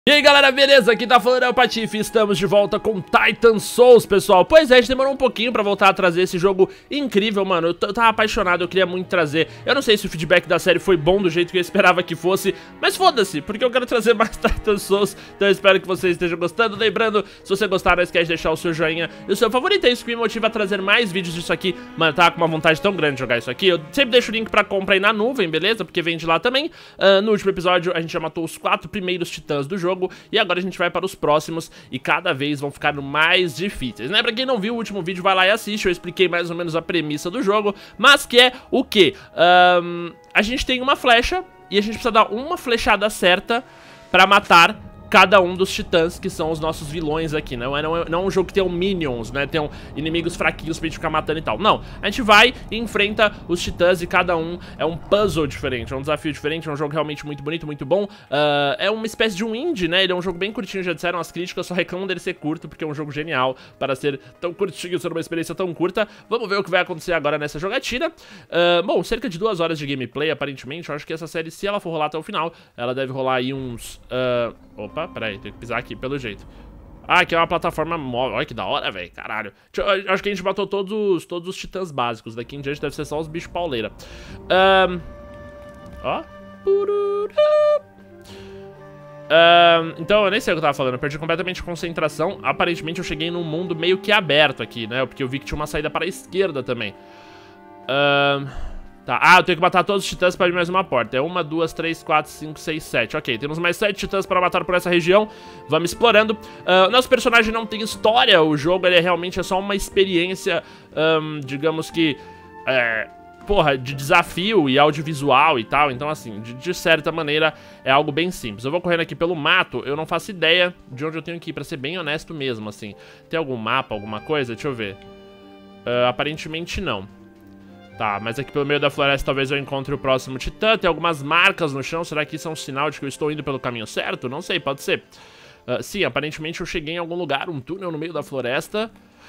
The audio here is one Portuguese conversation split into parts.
E aí galera, beleza? Aqui tá falando é o Patife, estamos de volta com Titan Souls, pessoal. Pois é, a gente demorou um pouquinho pra voltar a trazer esse jogo incrível, mano. Eu tava apaixonado, eu queria muito trazer. Eu não sei se o feedback da série foi bom do jeito que eu esperava que fosse, mas foda-se, porque eu quero trazer mais Titan Souls. Então eu espero que vocês estejam gostando. Lembrando, se você gostar, não esquece de deixar o seu joinha e o seu favorito. É isso que me motiva a trazer mais vídeos disso aqui. Mano, tava com uma vontade tão grande de jogar isso aqui. Eu sempre deixo o link pra compra aí na nuvem, beleza? Porque vem de lá também. No último episódio, a gente já matou os 4 primeiros titãs do jogo. E agora a gente vai para os próximos e cada vez vão ficando mais difíceis, né? Pra quem não viu o último vídeo, vai lá e assiste. Eu expliquei mais ou menos a premissa do jogo, mas que é o quê? A gente tem uma flecha e a gente precisa dar uma flechada certa pra matar cada um dos titãs, que são os nossos vilões aqui, né? Não é um jogo que tem minions, né? Tem inimigos fraquinhos pra gente ficar matando e tal. Não, a gente vai e enfrenta os titãs e cada um é um puzzle diferente, é um desafio diferente, é um jogo realmente muito bonito, muito bom. É uma espécie de um indie, né? Ele é um jogo bem curtinho, já disseram as críticas, só reclamam dele ser curto, porque é um jogo genial para ser tão curtinho, ser uma experiência tão curta. Vamos ver o que vai acontecer agora nessa jogatina. Bom, cerca de 2 horas de gameplay, aparentemente. Eu acho que essa série, se ela for rolar até o final, ela deve rolar aí uns... Opa, peraí, tem que pisar aqui pelo jeito. Ah, aqui é uma plataforma móvel. Olha que da hora, velho, caralho. Acho que a gente matou todos os titãs básicos. Daqui em diante deve ser só os bichos pauleira. Ó. Então, eu nem sei o que eu tava falando. Eu perdi completamente a concentração. Aparentemente eu cheguei num mundo meio que aberto aqui, né? Porque eu vi que tinha uma saída para a esquerda também. Tá, eu tenho que matar todos os titãs para abrir mais uma porta. É 1, 2, 3, 4, 5, 6, 7. Ok, temos mais 7 titãs para matar por essa região. Vamos explorando. Nosso personagem não tem história. O jogo ele realmente só uma experiência, digamos que, porra, de desafio e audiovisual e tal. Então assim, de certa maneira é algo bem simples. Eu vou correndo aqui pelo mato. Eu não faço ideia de onde eu tenho que ir, pra ser bem honesto mesmo, assim. Tem algum mapa, alguma coisa? Deixa eu ver. Aparentemente não. Tá, mas aqui pelo meio da floresta talvez eu encontre o próximo titã. Tem algumas marcas no chão. Será que isso é um sinal de que eu estou indo pelo caminho certo? Não sei, pode ser. Sim, aparentemente eu cheguei em algum lugar, um túnel no meio da floresta.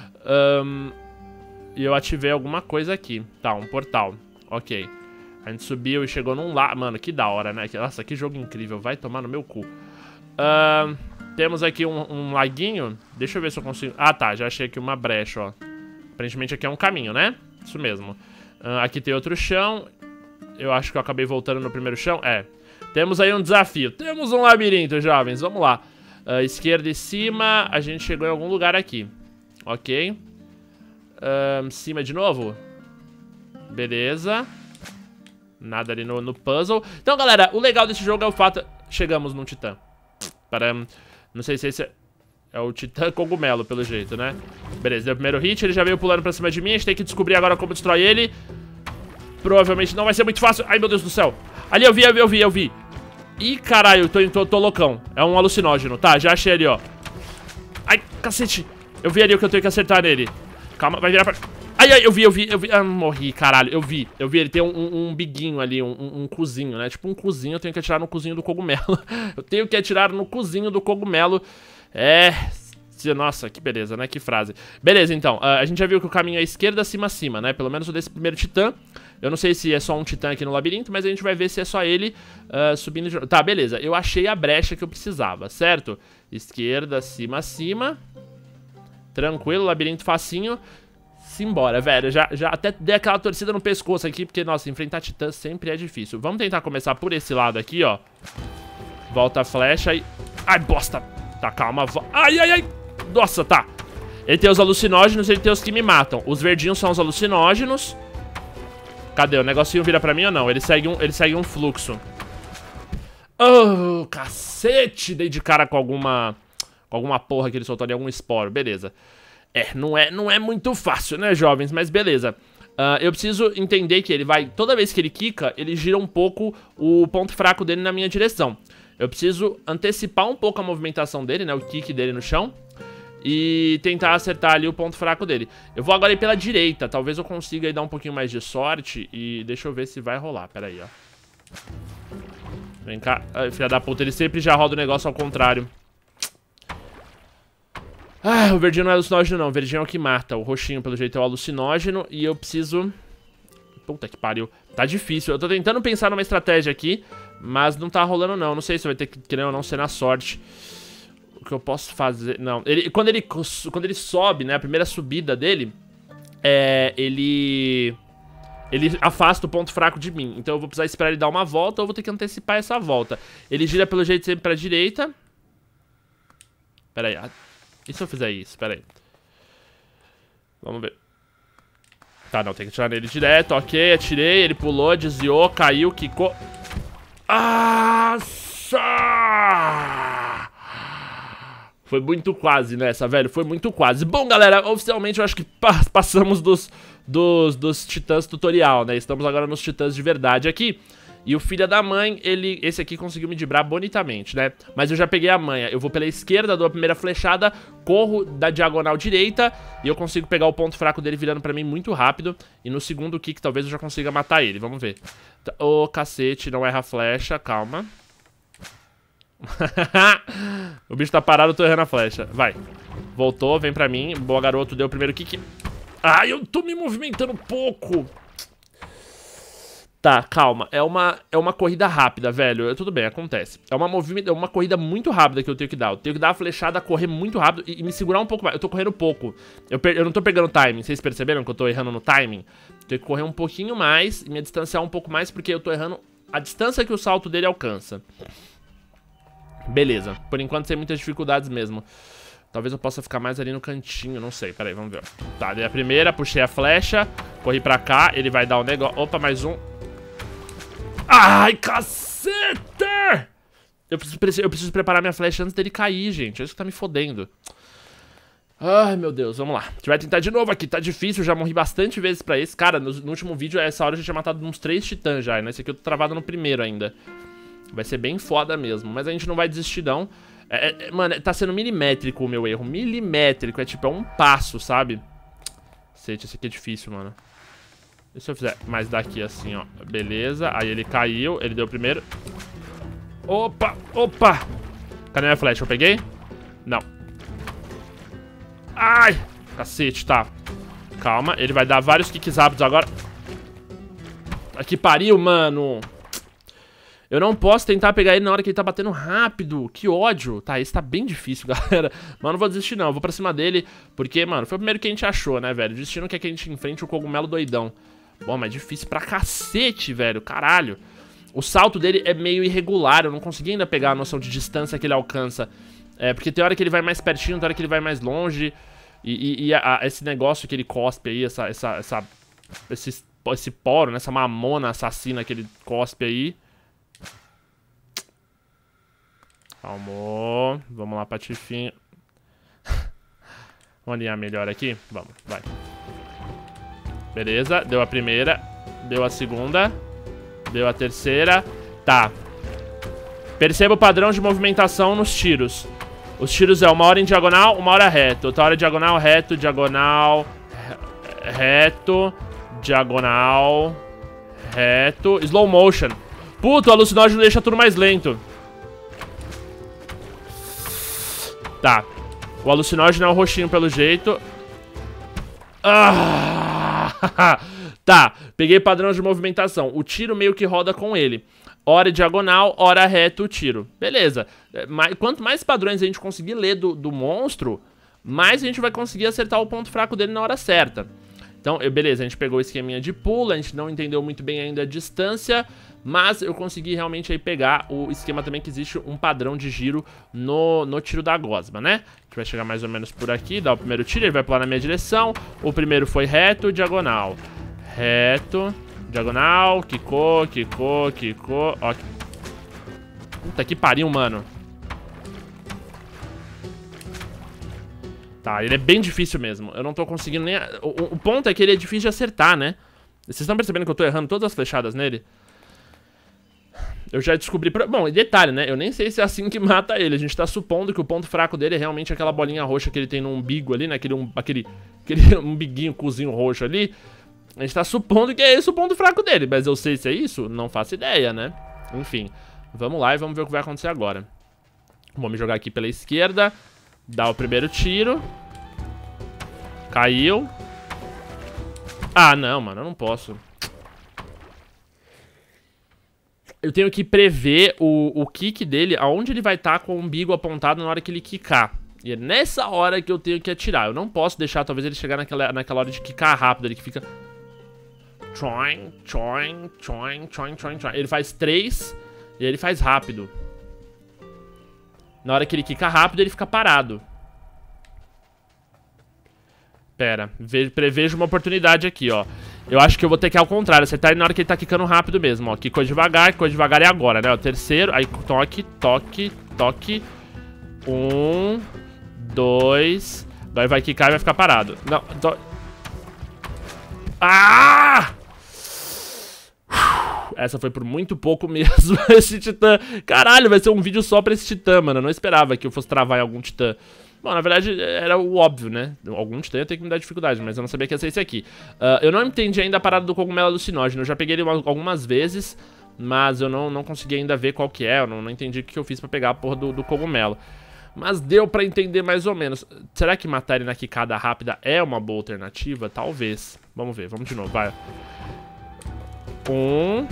E eu ativei alguma coisa aqui. Tá, um portal. Ok. A gente subiu e chegou num lago. Mano, que da hora, né? Nossa, que jogo incrível. Vai tomar no meu cu. Temos aqui um laguinho. Deixa eu ver se eu consigo... Ah, tá, já achei aqui uma brecha, ó. Aparentemente aqui é um caminho, né? Isso mesmo. Aqui tem outro chão. Eu acho que eu acabei voltando no primeiro chão. Temos aí um desafio. Temos um labirinto, jovens. Vamos lá. Esquerda e cima. A gente chegou em algum lugar aqui. Ok. Cima de novo. Beleza. Nada ali no puzzle. Então, galera, o legal desse jogo é o fato... Chegamos num titã. Não sei se esse é o titã cogumelo, pelo jeito, né? Beleza, deu o primeiro hit, ele já veio pulando pra cima de mim. A gente tem que descobrir agora como destrói ele. Provavelmente não vai ser muito fácil. Ai, meu Deus do céu. Ali, eu vi. Ih, caralho, tô loucão. É um alucinógeno. Tá, já achei ali, ó. Ai, cacete. Eu vi ali o que eu tenho que acertar nele. Calma, vai virar pra... Ai, eu vi. Morri, caralho. Eu vi. Ele tem um biguinho ali, um cozinho, né? Tipo um cozinho, eu tenho que atirar no cozinho do cogumelo. Eu tenho que atirar no cozinho do cogumelo. Nossa, que beleza, né? Que frase. Beleza, então, a gente já viu que o caminho é esquerda, cima, né? Pelo menos o desse primeiro titã. Eu não sei se é só um titã aqui no labirinto, mas a gente vai ver se é só ele subindo de... Tá, beleza, eu achei a brecha que eu precisava, certo? Esquerda, cima. Tranquilo, labirinto facinho. Simbora, velho, já até dei aquela torcida no pescoço aqui, porque, nossa, enfrentar titã sempre é difícil. Vamos tentar começar por esse lado aqui, ó. Volta a flecha e... Ai, bosta! Tá, calma. Ai. Nossa, tá. Ele tem os alucinógenos, ele tem os que me matam. Os verdinhos são os alucinógenos. Cadê? O negocinho vira pra mim ou não? Ele segue um fluxo. Oh, cacete. Dei de cara com alguma porra que ele soltou ali, algum esporo. Beleza. Não é muito fácil, né, jovens? Mas beleza. Eu preciso entender que ele vai... Toda vez que ele quica, ele gira um pouco o ponto fraco dele na minha direção. Eu preciso antecipar um pouco a movimentação dele, né? O kick dele no chão. E tentar acertar ali o ponto fraco dele. Eu vou agora ir pela direita. Talvez eu consiga aí dar um pouquinho mais de sorte. E deixa eu ver se vai rolar. Pera aí, ó. Vem cá. Ai, filha da puta. Ele sempre já roda o negócio ao contrário. O verdinho não é alucinógeno, não. O verdinho é o que mata. O roxinho, pelo jeito, é o alucinógeno. E eu preciso... Puta que pariu. Tá difícil. Eu tô tentando pensar numa estratégia aqui Mas não tá rolando não. Não sei se vai ter que, querer ou não, ser na sorte. O que eu posso fazer... Não, quando ele sobe, né, a primeira subida dele, ele afasta o ponto fraco de mim. Então eu vou precisar esperar ele dar uma volta, ou eu vou ter que antecipar essa volta. Ele gira pelo jeito sempre pra direita. Pera aí. E se eu fizer isso? Pera aí. Vamos ver. Tá, não, tem que atirar nele direto. Ok, atirei, ele pulou, desviou, caiu, quicou. Foi muito quase nessa, velho. Foi muito quase. Bom, galera, oficialmente eu acho que passamos dos titãs tutorial, né? Estamos agora nos titãs de verdade aqui. E o filho da mãe, esse aqui conseguiu me dibrar bonitamente, né? Mas eu já peguei a manha. Eu vou pela esquerda, dou a primeira flechada, corro da diagonal direita e eu consigo pegar o ponto fraco dele virando pra mim muito rápido. E no segundo kick talvez eu já consiga matar ele. Vamos ver. Ô, cacete, não erra a flecha. Calma. O bicho tá parado, eu tô errando a flecha. Vai. Voltou, vem pra mim. Boa, garoto, deu o primeiro kick. Ai, eu tô me movimentando pouco. Tá, calma. É uma corrida rápida, velho. Tudo bem, acontece. É uma corrida muito rápida que eu tenho que dar. Eu tenho que dar a flechada, correr muito rápido e me segurar um pouco mais. Eu tô correndo pouco. Eu não tô pegando timing. Vocês perceberam que eu tô errando no timing? Eu tenho que correr um pouquinho mais e me distanciar um pouco mais porque eu tô errando a distância que o salto dele alcança. Beleza. Por enquanto sem muitas dificuldades mesmo. Talvez eu possa ficar mais ali no cantinho, não sei. Pera aí, vamos ver. Tá, dei a primeira, puxei a flecha, corri pra cá, ele vai dar o negócio. Opa, mais um. Ai, caceta! Eu preciso preparar minha flecha antes dele cair, gente. É isso que tá me fodendo. Ai, meu Deus, vamos lá. A gente vai tentar de novo aqui, tá difícil. Eu já morri bastante vezes pra esse. Cara, no último vídeo, a essa hora eu já tinha matado uns 3 titãs já. Nesse aqui eu tô travado no primeiro ainda. Vai ser bem foda mesmo. Mas a gente não vai desistir, não. Mano, tá sendo milimétrico o meu erro. Milimétrico, é um passo, sabe? Cacete, esse aqui é difícil, mano. E se eu fizer mais daqui assim, ó. Beleza, aí ele caiu, ele deu o primeiro. Opa, opa. Cadê minha flecha? Eu peguei? Não. Ai, cacete, tá. Calma, ele vai dar vários kicks rápidos agora. Que pariu, mano. Eu não posso tentar pegar ele na hora que ele tá batendo rápido. Que ódio. Tá, esse tá bem difícil, galera. Mas eu não vou desistir, não. Eu vou pra cima dele. Porque, mano, foi o primeiro que a gente achou, né, velho? O destino quer que a gente enfrente o cogumelo doidão. Bom, mas é difícil pra cacete, velho. Caralho. O salto dele é meio irregular. Eu não consegui ainda pegar a noção de distância que ele alcança. Porque tem hora que ele vai mais pertinho, tem hora que ele vai mais longe. Esse negócio que ele cospe aí, esse poro, né, essa mamona assassina que ele cospe aí. Calmou. Vamos lá, patifinho. Vamos alinhar melhor aqui? Vamos, vai. Beleza, deu a primeira. Deu a segunda. Deu a terceira. Tá. Perceba o padrão de movimentação nos tiros. Os tiros é uma hora em diagonal, uma hora reto. Outra hora diagonal, reto, diagonal, reto, diagonal, reto. Slow motion. Puto, o alucinógeno deixa tudo mais lento. Tá. O alucinógeno é o roxinho pelo jeito. Tá. Peguei padrão de movimentação. O tiro meio que roda com ele. Hora diagonal, hora reto, o tiro. Beleza. Quanto mais padrões a gente conseguir ler do monstro, mais a gente vai conseguir acertar o ponto fraco dele na hora certa. Então, beleza, a gente pegou o esqueminha de pulo, a gente não entendeu muito bem ainda a distância, mas eu consegui realmente aí pegar o esquema também que existe um padrão de giro no tiro da gosma, né? A gente vai chegar mais ou menos por aqui, dar o primeiro tiro, ele vai pular na minha direção. O primeiro foi reto, diagonal. Reto, diagonal, quicou, quicou, quicou. Ó. Puta que pariu, mano. Tá, ele é bem difícil mesmo. Eu não tô conseguindo nem... O ponto é que ele é difícil de acertar, né? Vocês estão percebendo que eu tô errando todas as flechadas nele? Eu já descobri... Bom, e detalhe, né? Eu nem sei se é assim que mata ele. A gente tá supondo que o ponto fraco dele é realmente aquela bolinha roxa que ele tem no umbigo ali, né? Aquele umbiguinho, cozinho roxo ali. A gente tá supondo que é esse o ponto fraco dele. Mas eu sei se é isso? Não faço ideia, né? Enfim, vamos lá e vamos ver o que vai acontecer agora. Vou me jogar aqui pela esquerda. Dá o primeiro tiro. Caiu. Ah, não, mano, eu não posso. Eu tenho que prever o kick dele, aonde ele vai estar com o umbigo apontado na hora que ele quicar. E é nessa hora que eu tenho que atirar. Eu não posso deixar, talvez, ele chegar naquela hora de quicar rápido. Ele que fica... Choing, choing, choing, choing, choing, choing. Ele faz 3 e ele faz rápido. Na hora que ele quica rápido, ele fica parado. Pera, prevejo uma oportunidade aqui, ó. Eu acho que eu vou ter que ir ao contrário, acertar ele na hora que ele tá quicando rápido mesmo, ó. Quicou devagar é agora, né? O terceiro, aí toque, toque, toque. 1, 2. Agora vai quicar e vai ficar parado. Não, Ah! Essa foi por muito pouco mesmo, esse titã. Caralho, vai ser um vídeo só pra esse titã, mano. Eu não esperava que eu fosse travar em algum titã. Bom, na verdade, era o óbvio, né? Algum titã ia ter que me dar dificuldade, mas eu não sabia que ia ser esse aqui. Eu não entendi ainda a parada do cogumelo alucinógeno. Eu já peguei ele algumas vezes, mas eu não consegui ainda ver qual que é. Eu não entendi o que eu fiz pra pegar a porra do cogumelo. Mas deu pra entender mais ou menos. Será que matar ele na quicada rápida é uma boa alternativa? Talvez. Vamos ver, vamos de novo, vai. 1...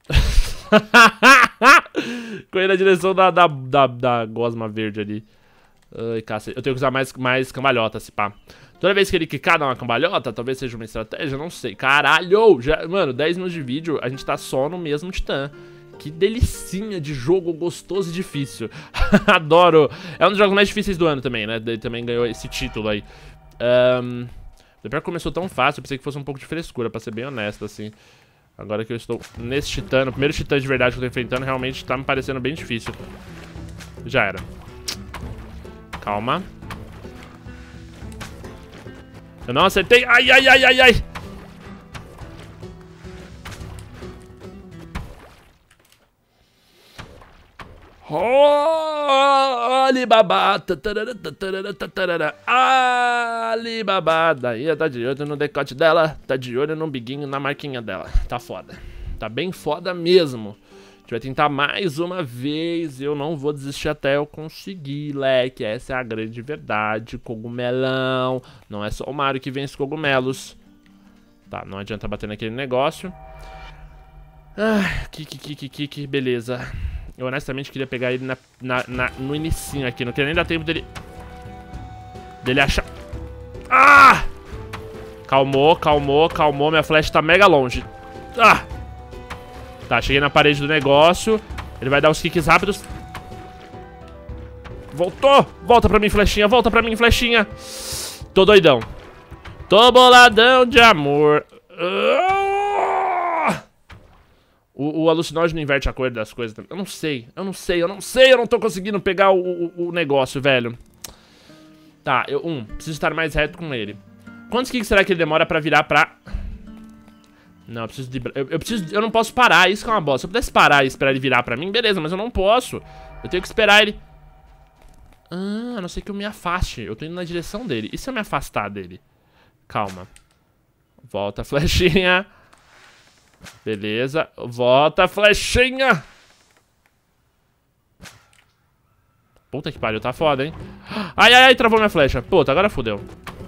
Corri na direção da gosma verde ali. Ai, cacete. Eu tenho que usar mais cambalhota, se pá. Toda vez que ele quicar, dá uma cambalhota, talvez seja uma estratégia, não sei. Caralho! Mano, 10 minutos de vídeo, a gente tá só no mesmo titã. Que delicinha de jogo gostoso e difícil. Adoro. É um dos jogos mais difíceis do ano também, né? Ele também ganhou esse título aí. Depois que começou tão fácil, eu pensei que fosse um pouco de frescura, pra ser bem honesto, assim. Agora que eu estou nesse titã, no primeiro titã de verdade que eu tô enfrentando, realmente tá me parecendo bem difícil. Já era. Calma. Eu não acertei. Ai, ai, ai, ai, ai. Oh, Alibaba. Alibaba. Daí tá de olho no decote dela. Tá de olho no biguinho, na marquinha dela. Tá foda. Tá bem foda mesmo. A gente vai tentar mais uma vez. Eu não vou desistir até eu conseguir, leque. Essa é a grande verdade. Cogumelão. Não é só o Mario que vence cogumelos. Tá, não adianta bater naquele negócio. Kick, beleza. Eu honestamente queria pegar ele no inicinho aqui. Não queria nem dar tempo dele achar. Ah! Calmou, calmou, calmou. Minha flecha tá mega longe. Ah! Tá, cheguei na parede do negócio. Ele vai dar os kicks rápidos. Voltou! Volta pra mim, flechinha. Volta pra mim, flechinha. Tô doidão. Tô boladão de amor. O alucinógeno inverte a cor das coisas. Eu não sei. Eu não tô conseguindo pegar o negócio, velho. Tá, preciso estar mais reto com ele. Quantos kicks será que ele demora pra virar pra... Não, eu preciso eu não posso parar, isso que é uma bosta. Se eu pudesse parar e esperar ele virar pra mim, beleza, mas eu não posso. Eu tenho que esperar ele... a não ser que eu me afaste. Eu tô indo na direção dele. E se eu me afastar dele? Calma. Volta, flechinha. Beleza. Volta, flechinha. Puta que pariu, tá foda, hein? Ai, ai, ai, travou minha flecha. Puta, agora fodeu.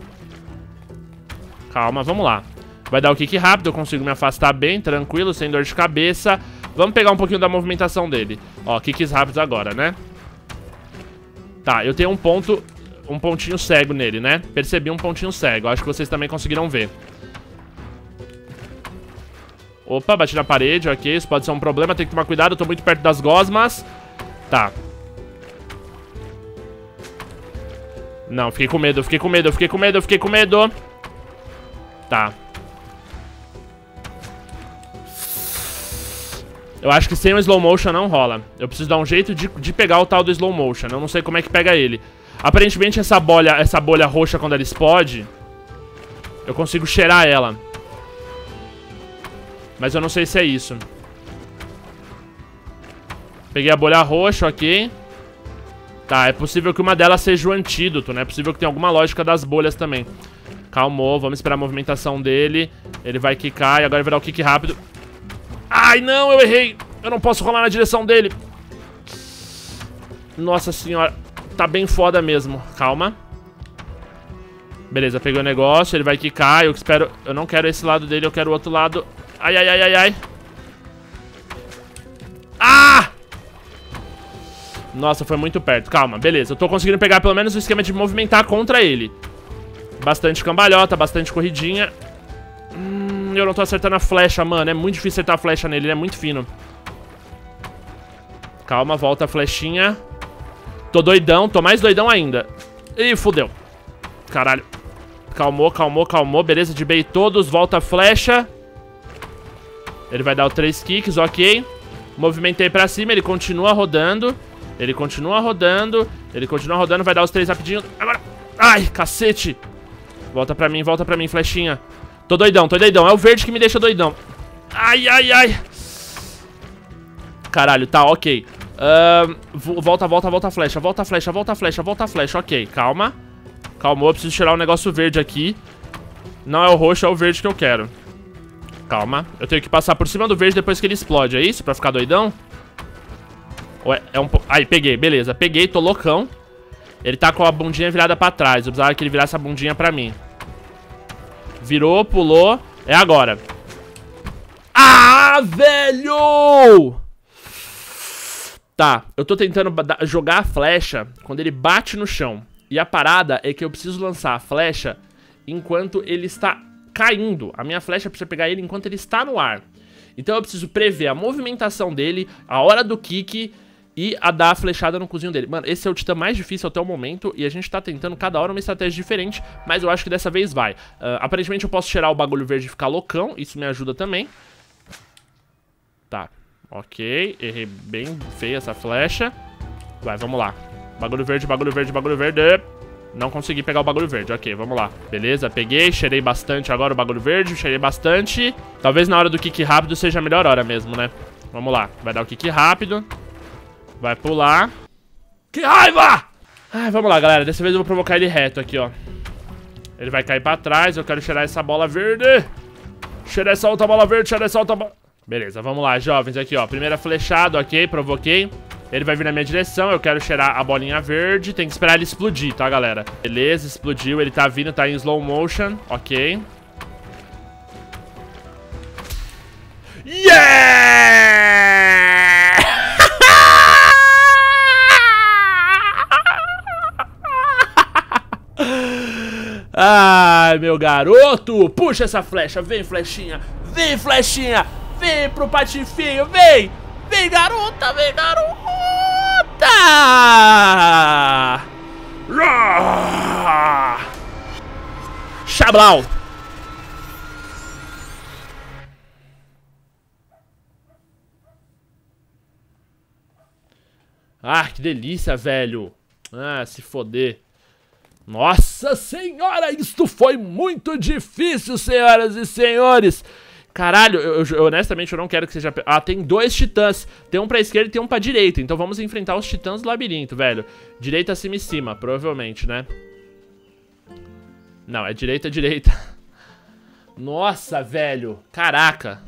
Calma, vamos lá. Vai dar o kick rápido, eu consigo me afastar bem, tranquilo, sem dor de cabeça. Vamos pegar um pouquinho da movimentação dele. Ó, kicks rápidos agora, né? Tá, eu tenho um pontinho cego nele, né? Percebi um pontinho cego, acho que vocês também conseguiram ver. Opa, bati na parede, ok, isso pode ser um problema, tem que tomar cuidado, eu tô muito perto das gosmas. Tá. Não, fiquei com medo, fiquei com medo, fiquei com medo, fiquei com medo. Tá. Eu acho que sem o slow motion não rola. Eu preciso dar um jeito de pegar o tal do slow motion. Eu não sei como é que pega ele. Aparentemente essa bolha roxa, quando ela explode, eu consigo cheirar ela. Mas eu não sei se é isso. Peguei a bolha roxa, ok. Tá, é possível que uma delas seja o antídoto, né? É possível que tenha alguma lógica das bolhas também. Calmou, vamos esperar a movimentação dele. Ele vai quicar e agora vai dar o kick rápido. Ai, não, eu errei. Eu não posso rolar na direção dele. Nossa senhora. Tá bem foda mesmo. Calma. Beleza, peguei o negócio. Ele vai quicar. Eu espero... Eu não quero esse lado dele, eu quero o outro lado. Ai, ai, ai, ai, ai. Ah! Nossa, foi muito perto. Calma, beleza. Eu tô conseguindo pegar pelo menos o esquema de movimentar contra ele. Bastante cambalhota, bastante corridinha. Eu não tô acertando a flecha, mano. É muito difícil acertar a flecha nele, ele é muito fino. Calma, volta a flechinha. Tô doidão, tô mais doidão ainda. Ih, fudeu. Caralho. Calmou, calmou, calmou. Beleza, de bait todos, volta a flecha. Ele vai dar o 3 kicks, ok. Movimentei pra cima, ele continua rodando. Ele continua rodando. Ele continua rodando, vai dar os 3 rapidinho. Agora. Ai, cacete. Volta pra mim, flechinha. Tô doidão, tô doidão. É o verde que me deixa doidão. Ai, ai, ai. Caralho, tá, ok. Volta a flecha, volta a flecha, volta a flecha, volta a flecha. Ok, calma. Calmou, eu preciso tirar um negócio verde aqui. Não é o roxo, é o verde que eu quero. Calma, eu tenho que passar por cima do verde depois que ele explode, é isso? Pra ficar doidão? Ué, é um pouco... Aí, peguei, beleza, peguei, tô loucão. Ele tá com a bundinha virada pra trás. Eu precisava que ele virasse a bundinha pra mim. Virou, pulou. É agora. Ah, velho! Tá, eu tô tentando jogar a flecha quando ele bate no chão. E a parada é que eu preciso lançar a flecha enquanto ele está caindo. A minha flecha precisa pegar ele enquanto ele está no ar. Então eu preciso prever a movimentação dele, a hora do kick e a dar a flechada no cozinho dele. Mano, esse é o titã mais difícil até o momento e a gente tá tentando cada hora uma estratégia diferente, mas eu acho que dessa vez vai. Aparentemente eu posso tirar o bagulho verde e ficar loucão, isso me ajuda também. Tá, ok, errei bem feio essa flecha. Vai, vamos lá. Bagulho verde, bagulho verde, bagulho verde. Não consegui pegar o bagulho verde, ok, vamos lá. Beleza, peguei, cheirei bastante agora o bagulho verde, cheirei bastante. Talvez na hora do kick rápido seja a melhor hora mesmo, né? Vamos lá, vai dar o kick rápido. Vai pular. Que raiva! Ai, vamos lá, galera. Dessa vez eu vou provocar ele reto aqui, ó. Ele vai cair pra trás. Eu quero cheirar essa bola verde. Cheirar essa outra bola verde. Cheirar essa outra bola... Beleza, vamos lá, jovens. Aqui, ó. Primeira flechada, ok. Provoquei. Ele vai vir na minha direção. Eu quero cheirar a bolinha verde. Tem que esperar ele explodir, tá, galera? Beleza, explodiu. Ele tá vindo, tá em slow motion. Ok. Yeah! Ai, meu garoto. Puxa essa flecha. Vem, flechinha. Vem, flechinha. Vem pro patifinho. Vem. Vem, garota. Vem, garota. Xablau. Ah, que delícia, velho. Ah, se foder. Nossa senhora, isto foi muito difícil, senhoras e senhores. Caralho, eu honestamente eu não quero que seja... Ah, tem 2 titãs. Tem um pra esquerda e tem um pra direita. Então vamos enfrentar os titãs do labirinto, velho. Direita, acima e cima, provavelmente, né? Não, é direita, direita. Nossa, velho. Caraca.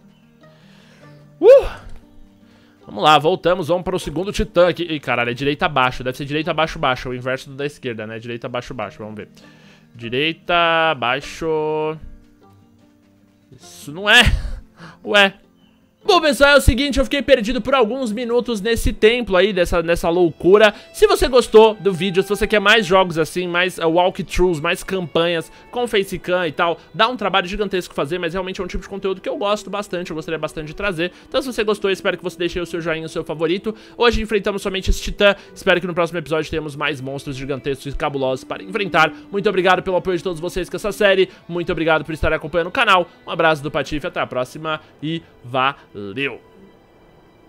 Vamos lá, voltamos, vamos para o segundo titã aqui. Ih, caralho, é direita abaixo, deve ser direita abaixo baixo, o inverso do da esquerda, né? Direita abaixo baixo, vamos ver. Direita abaixo. Isso não é. Ué. Bom, pessoal, é o seguinte, eu fiquei perdido por alguns minutos nesse templo aí, nessa loucura. Se você gostou do vídeo, se você quer mais jogos assim, mais walkthroughs, mais campanhas com facecam e tal, dá um trabalho gigantesco fazer, mas realmente é um tipo de conteúdo que eu gosto bastante, eu gostaria bastante de trazer. Então se você gostou, eu espero que você deixe aí o seu joinha, o seu favorito. Hoje enfrentamos somente esse titã, espero que no próximo episódio tenhamos mais monstros gigantescos e cabulosos para enfrentar. Muito obrigado pelo apoio de todos vocês com essa série, muito obrigado por estar acompanhando o canal. Um abraço do Patife, até a próxima e valeu!